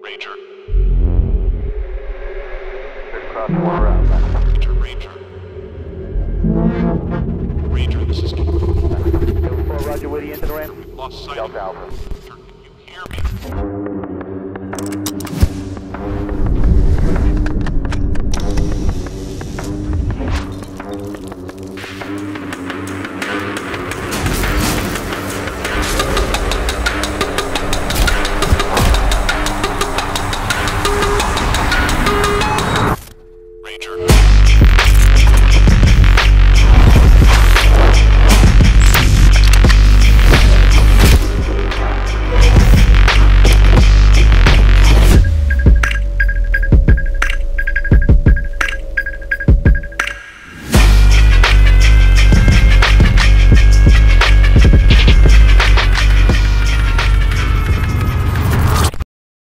Ranger. Cross 4 around. Ranger. Ranger, this is Delta 4, Roger, Woody into the ramp. Lost sight Delta of Alpha. Can you hear me?